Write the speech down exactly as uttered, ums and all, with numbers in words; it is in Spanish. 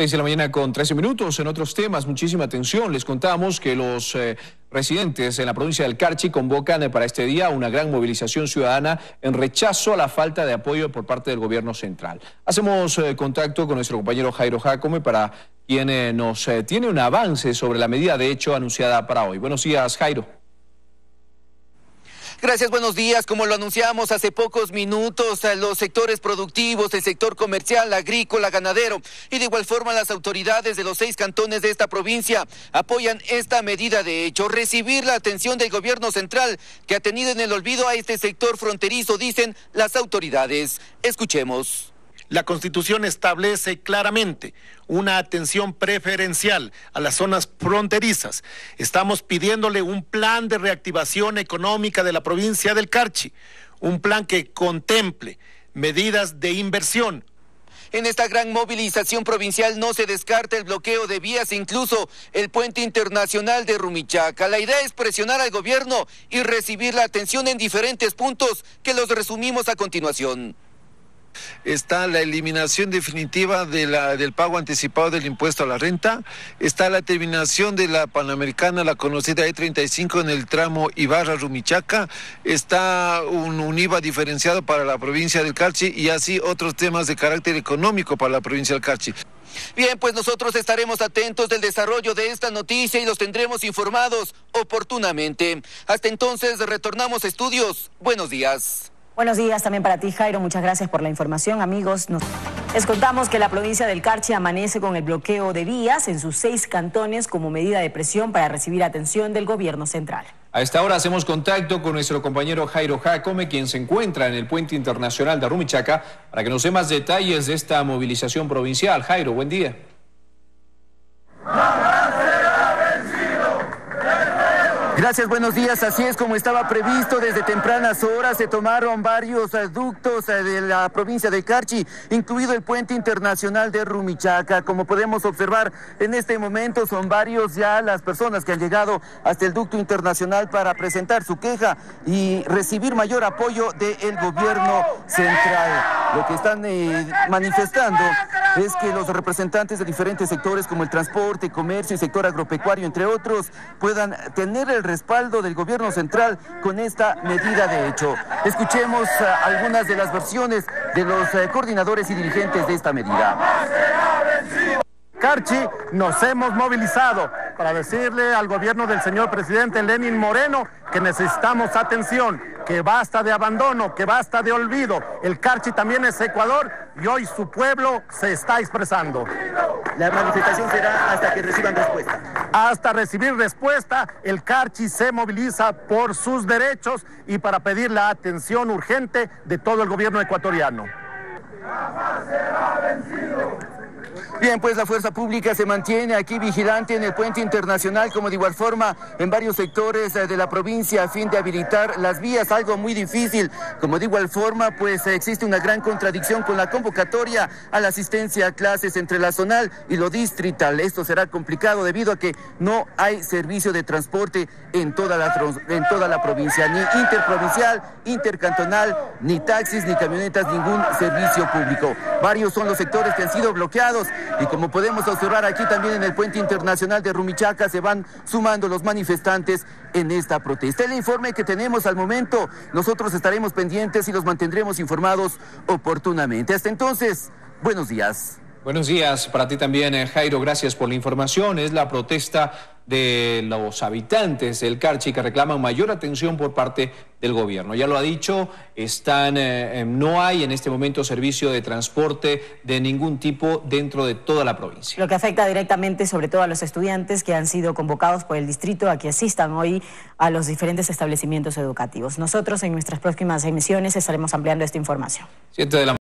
seis de la mañana con trece minutos. En otros temas, muchísima atención. Les contamos que los eh, residentes en la provincia del Carchi convocan eh, para este día una gran movilización ciudadana en rechazo a la falta de apoyo por parte del gobierno central. Hacemos eh, contacto con nuestro compañero Jairo Jacome para quien eh, nos eh, tiene un avance sobre la medida de hecho anunciada para hoy. Buenos días, Jairo. Gracias, buenos días. Como lo anunciamos hace pocos minutos, los sectores productivos, el sector comercial, agrícola, ganadero y de igual forma las autoridades de los seis cantones de esta provincia apoyan esta medida de hecho, recibir la atención del gobierno central que ha tenido en el olvido a este sector fronterizo, dicen las autoridades. Escuchemos. La Constitución establece claramente una atención preferencial a las zonas fronterizas. Estamos pidiéndole un plan de reactivación económica de la provincia del Carchi, un plan que contemple medidas de inversión. En esta gran movilización provincial no se descarta el bloqueo de vías, incluso el puente internacional de Rumichaca. La idea es presionar al gobierno y recibir la atención en diferentes puntos que los resumimos a continuación. Está la eliminación definitiva de la, del pago anticipado del impuesto a la renta, está la terminación de la Panamericana, la conocida E treinta y cinco en el tramo Ibarra-Rumichaca, está un, un I V A diferenciado para la provincia del Carchi y así otros temas de carácter económico para la provincia del Carchi. Bien, pues nosotros estaremos atentos del desarrollo de esta noticia y los tendremos informados oportunamente. Hasta entonces retornamos a estudios. Buenos días. Buenos días también para ti, Jairo. Muchas gracias por la información, amigos. Nos... Les contamos que la provincia del Carchi amanece con el bloqueo de vías en sus seis cantones como medida de presión para recibir atención del gobierno central. A esta hora hacemos contacto con nuestro compañero Jairo Jacome, quien se encuentra en el puente internacional de Rumichaca, para que nos dé más detalles de esta movilización provincial. Jairo, buen día. Gracias, buenos días. Así es como estaba previsto, desde tempranas horas se tomaron varios ductos de la provincia de Carchi, incluido el puente internacional de Rumichaca. Como podemos observar en este momento, son varios ya las personas que han llegado hasta el ducto internacional para presentar su queja y recibir mayor apoyo del gobierno central. Lo que están eh, manifestando es que los representantes de diferentes sectores como el transporte, comercio y sector agropecuario, entre otros, puedan tener el respaldo del gobierno central con esta medida de hecho. Escuchemos uh, algunas de las versiones de los uh, coordinadores y dirigentes de esta medida. Carchi, nos hemos movilizado para decirle al gobierno del señor presidente Lenín Moreno que necesitamos atención, que basta de abandono, que basta de olvido. El Carchi también es Ecuador y hoy su pueblo se está expresando. La manifestación será hasta que reciban respuesta. Hasta recibir respuesta, el Carchi se moviliza por sus derechos y para pedir la atención urgente de todo el gobierno ecuatoriano. ¡Jamás será vencido! Bien, pues la fuerza pública se mantiene aquí vigilante en el puente internacional, como de igual forma en varios sectores de la provincia a fin de habilitar las vías, algo muy difícil. Como de igual forma, pues existe una gran contradicción con la convocatoria a la asistencia a clases entre la zonal y lo distrital. Esto será complicado debido a que no hay servicio de transporte en toda la, en toda la provincia, ni interprovincial, intercantonal, ni taxis, ni camionetas, ningún servicio público. Varios son los sectores que han sido bloqueados y como podemos observar aquí también en el puente internacional de Rumichaca se van sumando los manifestantes en esta protesta. El informe que tenemos al momento, nosotros estaremos pendientes y los mantendremos informados oportunamente. Hasta entonces, buenos días. Buenos días para ti también, Jairo. Gracias por la información. Es la protesta de los habitantes del Carchi que reclaman mayor atención por parte del gobierno. Ya lo ha dicho, están, eh, no hay en este momento servicio de transporte de ningún tipo dentro de toda la provincia. Lo que afecta directamente sobre todo a los estudiantes que han sido convocados por el distrito a que asistan hoy a los diferentes establecimientos educativos. Nosotros en nuestras próximas emisiones estaremos ampliando esta información. Siete de la